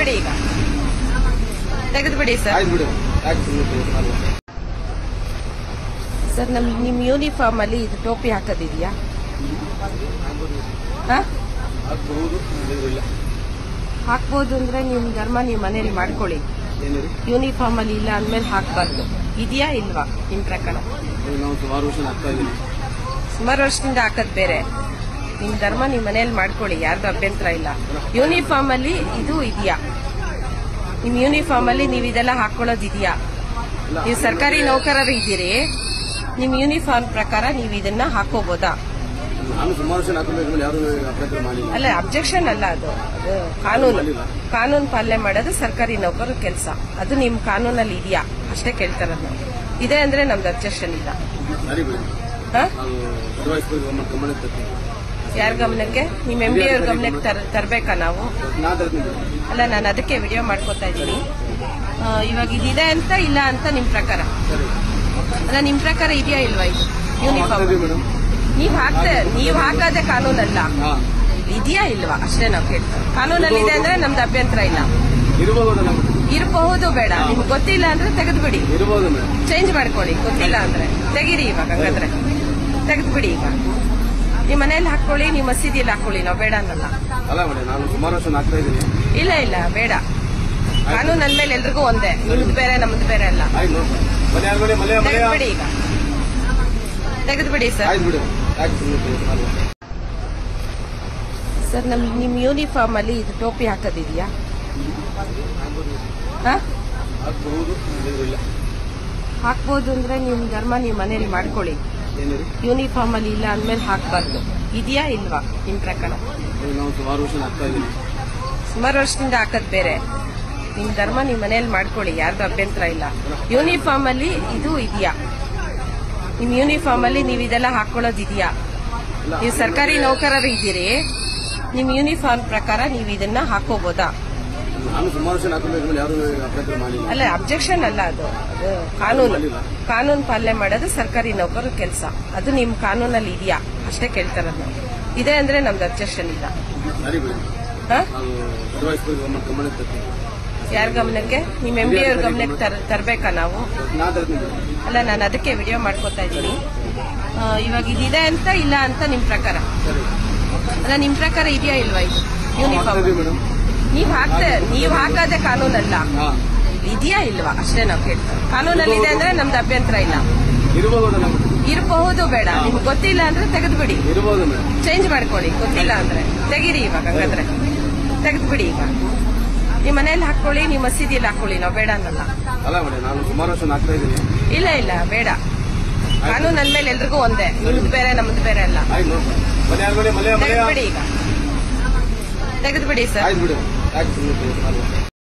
ಬಿಡಿ ಈಗ ತೆಗೆದು ಬಿಡಿ ಸರ್. ಸರ್ ನಿಮ್ ಯೂನಿಫಾರ್ಮ್ ಅಲ್ಲಿ ಇದು ಟೋಪಿ ಹಾಕೋದಿದ್ಯಾ? ಹಾಕ್ಬೋದು ಅಂದ್ರೆ ನಿಮ್ ಧರ್ಮ ನೀವು ಮನೇಲಿ ಮಾಡ್ಕೊಳ್ಳಿ. ಯೂನಿಫಾರ್ಮ್ ಅಲ್ಲಿ ಇಲ್ಲ ಅಂದ್ಮೇಲೆ ಹಾಕ್ಬಾರ್ದು. ಇದೆಯಾ ಇಲ್ವಾ ನಿಮ್ ಪ್ರಕಾರ? ಸುಮಾರು ವರ್ಷದಿಂದ ಹಾಕದ್ ಬೇರೆ. ನಿಮ್ ಧರ್ಮ ನಿಮ್ ಮನೇಲಿ ಮಾಡ್ಕೊಳ್ಳಿ, ಯಾರ್ದು ಅಭ್ಯಂತರ ಇಲ್ಲ. ಯೂನಿಫಾರ್ಮ್ ಅಲ್ಲಿ ಇದು ಇದೆಯಾ? ನಿಮ್ ಯೂನಿಫಾರ್ಮ್ ಅಲ್ಲಿ ನೀವು ಇದೆಲ್ಲ ಹಾಕೊಳ್ಳೋದಿದ್ಯಾ? ನೀವು ಸರ್ಕಾರಿ ನೌಕರರು ಇದ್ದೀರಿ, ನಿಮ್ ಯೂನಿಫಾರ್ಮ್ ಪ್ರಕಾರ ನೀವು ಇದನ್ನ ಹಾಕೋಬಹುದಾ? ಅಲ್ಲ, ಅಬ್ಜೆಕ್ಷನ್ ಅಲ್ಲ, ಅದು ಕಾನೂನು ಪಾಲನೆ ಮಾಡೋದು ಸರ್ಕಾರಿ ನೌಕರರ ಕೆಲಸ. ಅದು ನಿಮ್ ಕಾನೂನಲ್ಲಿ ಇದೆಯಾ ಅಷ್ಟೇ ಕೇಳ್ತಾರದು. ಇದೆ ಅಂದ್ರೆ ನಮ್ದು ಅಬ್ಜೆಕ್ಷನ್ ಇಲ್ಲ. ಯಾರ ಗಮನಕ್ಕೆ? ನಿಮ್ MD ಅವ್ರ ಗಮನಕ್ಕೆ ತರಬೇಕಾ ನಾವು? ಅಲ್ಲ, ನಾನು ಅದಕ್ಕೆ ವಿಡಿಯೋ ಮಾಡ್ಕೋತಾ ಇದ್ದೀನಿ. ಇವಾಗ ಇದಿದೆ ಅಂತ ಇಲ್ಲ ಅಂತ ನಿಮ್ ಪ್ರಕಾರ? ಅಲ್ಲ, ನಿಮ್ ಪ್ರಕಾರ ಇದೆಯಾ ಇಲ್ವಾ ಇದು ಯೂನಿಫಾರ್ಮ್? ನೀವ್ ಹಾಕೋದೇ ಕಾನೂನಲ್ಲ, ಇದೆಯಾ ಇಲ್ವಾ ಅಷ್ಟೇ ನಾವು ಕೇಳ್ತೀವಿ. ಕಾನೂನಲ್ಲಿ ಇದೆ ಅಂದ್ರೆ ನಮ್ದು ಅಭ್ಯಂತರ ಇಲ್ಲ. ಇರಬಹುದು, ಬೇಡ ನಿಮ್ಗೆ ಗೊತ್ತಿಲ್ಲ ಅಂದ್ರೆ ತೆಗೆದು ಬಿಡಿ, ಚೇಂಜ್ ಮಾಡ್ಕೊಳ್ಳಿ. ಗೊತ್ತಿಲ್ಲ ಅಂದ್ರೆ ತೆಗೀರಿ. ಇವಾಗ ಹಂಗಂದ್ರೆ ತೆಗೆದು ಬಿಡಿ. ಈಗ ನಿಮ್ ಮನೇಲಿ ಹಾಕೊಳ್ಳಿ, ನಿಮ್ ಮಸೀದಿಯಲ್ಲಿ ಹಾಕೊಳ್ಳಿ, ನಾವು ಬೇಡ ಅನ್ನಲ್ಲ. ಇಲ್ಲ ಇಲ್ಲ, ಬೇಡ. ಕಾನೂನು ಅಂದ್ಮೇಲೆ ಎಲ್ರಿಗೂ ಒಂದೇ, ನಿಮ್ದು ಬೇರೆ ನಮ್ದು ಬೇರೆ ಅಲ್ಲ. ತೆಗೆದು ಬಿಡಿ ಈಗ, ತೆಗೆದು ಬಿಡಿ ಸರ್. ಸರ್ ನಿಮ್ ಯೂನಿಫಾರ್ಮ್ ಅಲ್ಲಿ ಇದು ಟೋಪಿ ಹಾಕೋದಿದ್ಯಾ? ಹಾಕ್ಬೋದು ಅಂದ್ರೆ ನಿಮ್ ಧರ್ಮ ನೀವು ಮನೇಲಿ ಮಾಡ್ಕೊಳ್ಳಿ. ಯೂನಿಫಾರ್ಮ್ ಅಲ್ಲಿ ಇಲ್ಲ ಅಂದ್ಮೇಲೆ ಹಾಕ್ಬಾರ್ದು. ಇದೆಯಾ ಇಲ್ವಾ ನಿಮ್ ಪ್ರಕಾರ? ಸುಮಾರು ವರ್ಷದಿಂದ ಹಾಕದ್ ಬೇರೆ. ನಿಮ್ ಧರ್ಮ ನಿಮ್ ಮನೇಲಿ ಮಾಡ್ಕೊಳ್ಳಿ, ಯಾರ್ದು ಅಭ್ಯಂತರ ಇಲ್ಲ. ಯೂನಿಫಾರ್ಮ್ ಅಲ್ಲಿ ಇದು ಇದೆಯಾ? ನಿಮ್ ಯೂನಿಫಾರ್ಮ್ ಅಲ್ಲಿ ನೀವು ಇದೆಲ್ಲ ಹಾಕೊಳ್ಳೋದಿದ್ಯಾ? ನೀವು ಸರ್ಕಾರಿ ನೌಕರರು ಇದ್ದೀರಿ, ನಿಮ್ ಯೂನಿಫಾರ್ಮ್ ಪ್ರಕಾರ ನೀವು ಇದನ್ನ ಹಾಕೋಬಹುದಾ? ಅಲ್ಲ, ಅಬ್ಜೆಕ್ಷನ್ ಅಲ್ಲ, ಅದು ಕಾನೂನು ಪಾಲನೆ ಮಾಡೋದು ಸರ್ಕಾರಿ ನೌಕರರ ಕೆಲಸ. ಅದು ನಿಮ್ ಕಾನೂನಲ್ಲಿ ಇದೆಯಾ ಅಷ್ಟೇ ಕೇಳ್ತಾರದು. ಇದೆ ಅಂದ್ರೆ ನಮ್ದು ಅಬ್ಜೆಕ್ಷನ್ ಇಲ್ಲ. ಯಾರ ಗಮನಕ್ಕೆ? ನಿಮ್ MD ಅವ್ರ ಗಮನಕ್ಕೆ ತರಬೇಕಾ ನಾವು? ಅಲ್ಲ, ನಾನು ಅದಕ್ಕೆ ವಿಡಿಯೋ ಮಾಡ್ಕೋತಾ ಇದ್ದೀನಿ. ಇವಾಗ ಇದಿದೆ ಅಂತ ಇಲ್ಲ ಅಂತ ನಿಮ್ ಪ್ರಕಾರ? ಅಲ್ಲ, ನಿಮ್ ಪ್ರಕಾರ ಇದೆಯಾ ಇಲ್ವಾ ಇದು ಯೂನಿಫಾರ್ಮ್? ನೀವ್ ಹಾಕೋದೇ ಕಾನೂನಲ್ಲ, ಇದೆಯಾ ಇಲ್ವಾ ಅಷ್ಟೇ ನಾವು ಕೇಳ್ತೀವಿ. ಕಾನೂನಲ್ಲಿ ಇದೆ ಅಂದ್ರೆ ನಮ್ದು ಅಭ್ಯಂತರ ಇಲ್ಲ. ಇರಬಹುದು, ಬೇಡ ನಿಮ್ಗೆ ಗೊತ್ತಿಲ್ಲ ಅಂದ್ರೆ ತೆಗೆದು ಬಿಡಿ, ಚೇಂಜ್ ಮಾಡ್ಕೊಳ್ಳಿ. ಗೊತ್ತಿಲ್ಲ ಅಂದ್ರೆ ತೆಗೀರಿ. ಇವಾಗ ಹಂಗಂದ್ರೆ ತೆಗೆದು ಬಿಡಿ. ಈಗ ನಿಮ್ ಮನೇಲಿ ಹಾಕೊಳ್ಳಿ, ನಿಮ್ ಮಸೀದಿಯಲ್ಲಿ ಹಾಕೊಳ್ಳಿ, ನಾವು ಬೇಡ ಅನ್ನಲ್ಲ. ಇಲ್ಲ ಇಲ್ಲ, ಬೇಡ. ಕಾನೂನು ಅಂದ್ಮೇಲೆ ಎಲ್ರಿಗೂ ಒಂದೇ, ನಿಮ್ದು ಬೇರೆ ನಮ್ದು ಬೇರೆ ಅಲ್ಲ. ತೆಗೆದು ಬಿಡಿ ಈಗ, ತೆಗೆದು ಬಿಡಿ ಸರ್.